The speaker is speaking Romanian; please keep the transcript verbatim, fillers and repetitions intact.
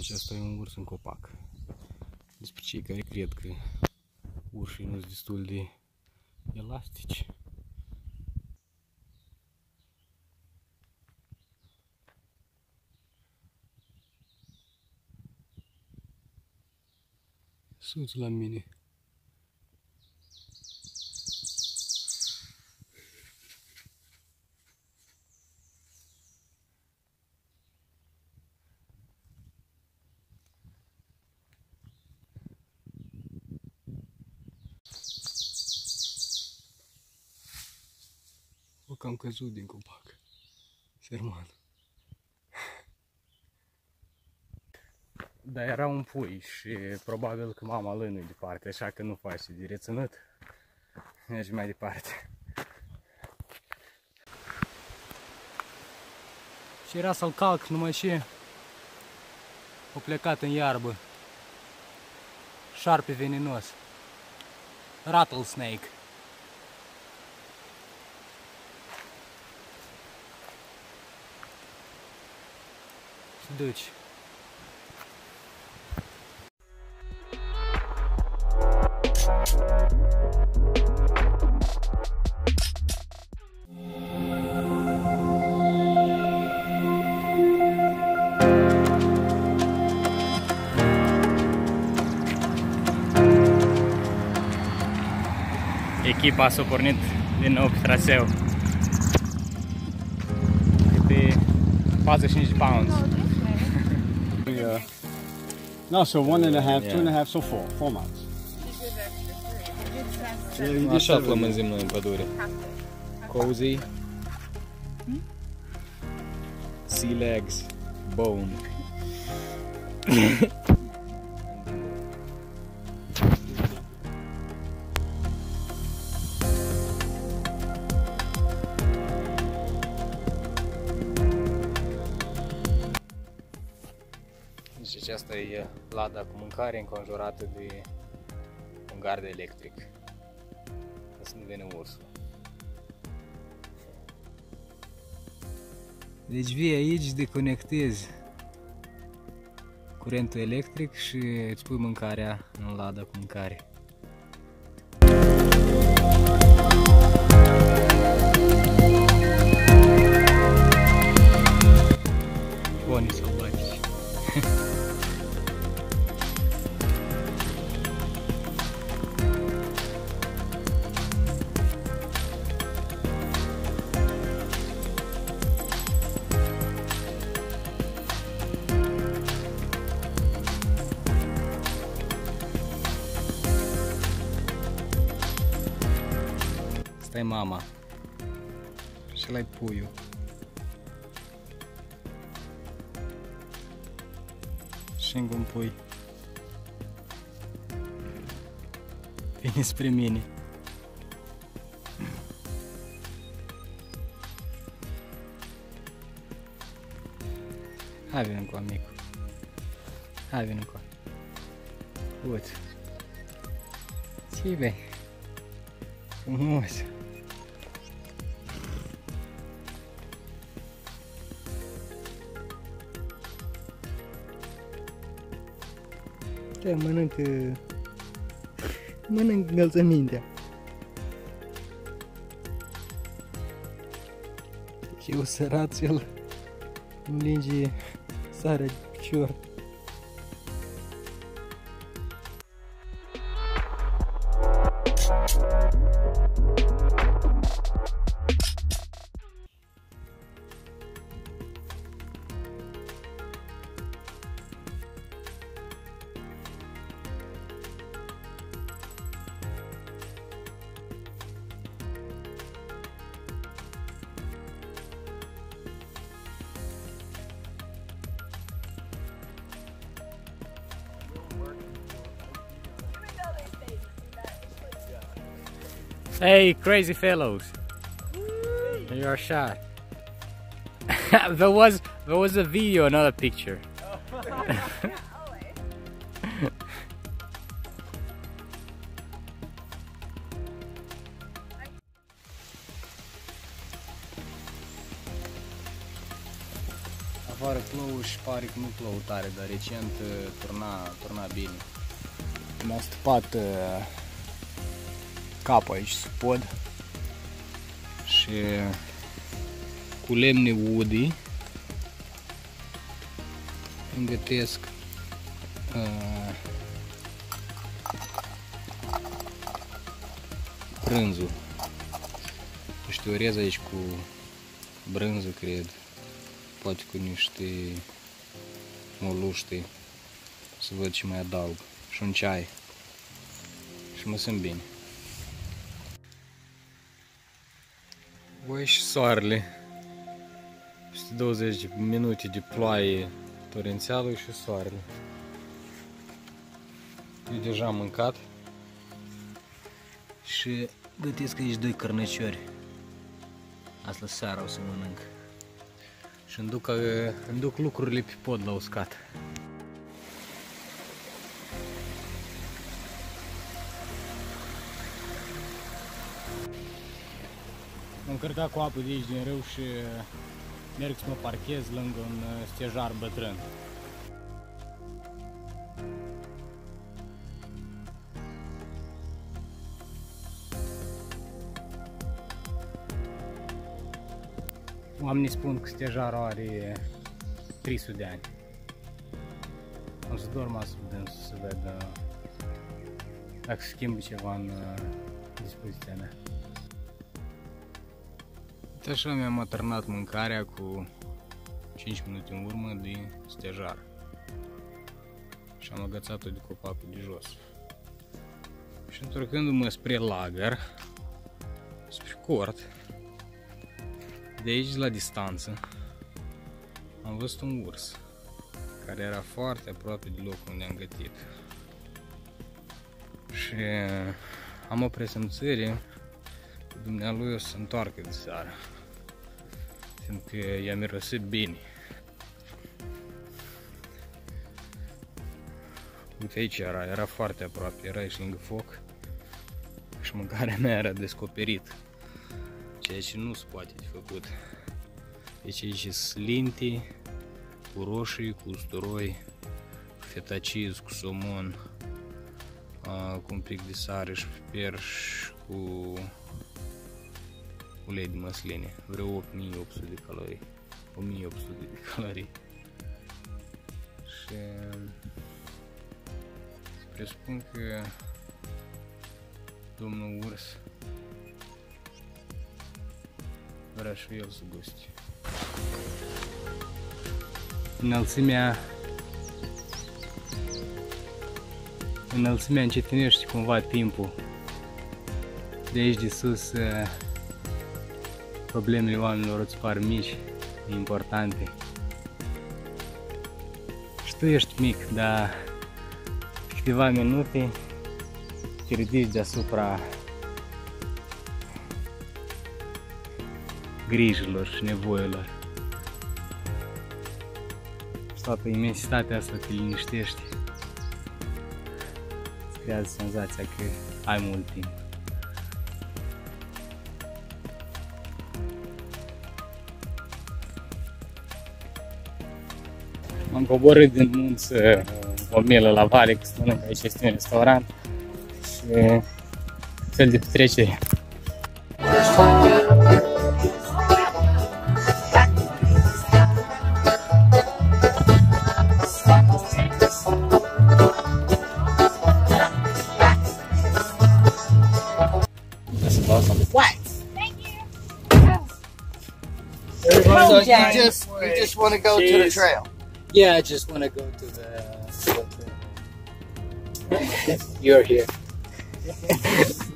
Deci asta e un urs în copac. Despre cei care cred că urșii nu sunt destul de elastici. Sus la mine. O, că am căzut din copac. Serman. Dar era un pui și probabil că mama lui nu-i departe, așa că nu face de reținut. Mergi mai departe. Și era să-l calc, numai ce o plecat în iarbă. Șarpe venenos. Rattlesnake. Și duci. Echipa s-a pornit din nou pe traseu. Pe patruzeci și cinci de pounds. Yeah. No, so one and a half, yeah. two and a half, so four, four miles. Yeah, așa flămânzim noi în pădure. Cozy, hmm? Sea legs, bone. Deci aceasta e lada cu mâncare înconjurată de un gard electric. Ca să nu vină ursul. Deci vii aici, deconectezi curentul electric și îți pui mâncarea în lada cu mâncare. Bunii sălbatici. Asta e mama. Și ăla-i puiul. Și încă un pui. Vine spre mine. Hai vină cu amicu. Hai vină cu. Uite. Ce-i bei? Frumos. Ce mănâncă... Mănâncă încălțămintea. Și eu sărat el îmlinge sarea de picior. Hey, crazy fellows! You are shot. there was there was a video, not a picture. A afară plouă și pare că nu plouă tare, dar recent turna, turna bine. Mi-a stupat uh, capul aici sub pod și cu lemne Woody îmi gătesc uh, brânzul. Știorez aici cu brânză, cred, poate cu niște moluște, să văd ce mai adaug, și un ceai și mă simt bine. Voi și soarele, peste douăzeci de minute de ploaie torențială și soarele. Eu deja am mâncat și gătesc aici doi cărnăciori. Asta seara o să mănânc. Și îmi duc, îmi duc lucrurile pe pod la uscat. M-am încărcat cu apă de aici din râu și merg să mă parchez lângă un stejar bătrân. Oamenii spun că stejarul are trei sute de ani. Am să dorm astăzi dânsul să ved dacă se schimbă ceva în dispoziția mea. Uite așa mi-am atârnat mâncarea cu cinci minute în urmă de stejar. Și am agățat-o de copacul de jos. Și întorcându-mă spre lagăr, spre cort, de aici la distanță, am văzut un urs care era foarte aproape de locul unde am gătit. Și am o presimțire că dumnealui o să se întoarcă de seară, fiindcă i-a mirosit bine. Uite, aici era, era foarte aproape, era aici lângă foc și mâncarea mea era descoperit. Ceea ce nu se poate de făcut. Deci aici sunt slinti cu roșii, cu usturoi, cu fetaciz, cu somon, cu un pic de sare și piper și cu ulei de măsline. Vreo opt mii opt sute de calorii. o mie opt sute de calorii. Și presupun că domnul urs vrea și el să guste. Înălțimea Înălțimea încetinește cumva timpul. De aici de sus problemele oamenilor îți par mici, importante. Și tu ești mic, dar câteva minute te ridici deasupra grijilor și nevoilor. Și toată imensitatea asta te liniștește. Îți creează senzația că ai mult timp. M-am coborât din munți o milă la vale, că se mănâncă aici, este un restaurant și fel de petrecere. What? Thank you. So you just you just want to go to the trail? Yeah, I just want to go to the... You're here.